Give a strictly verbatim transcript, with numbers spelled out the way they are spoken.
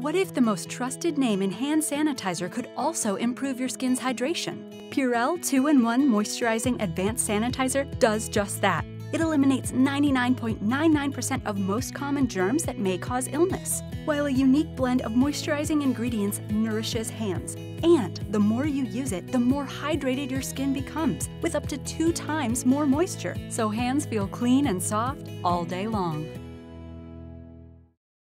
What if the most trusted name in hand sanitizer could also improve your skin's hydration? PURELL two in one Moisturizing Advanced Sanitizer does just that. It eliminates ninety-nine point nine nine percent of most common germs that may cause illness, while a unique blend of moisturizing ingredients nourishes hands. And the more you use it, the more hydrated your skin becomes, with up to two times more moisture, so hands feel clean and soft all day long.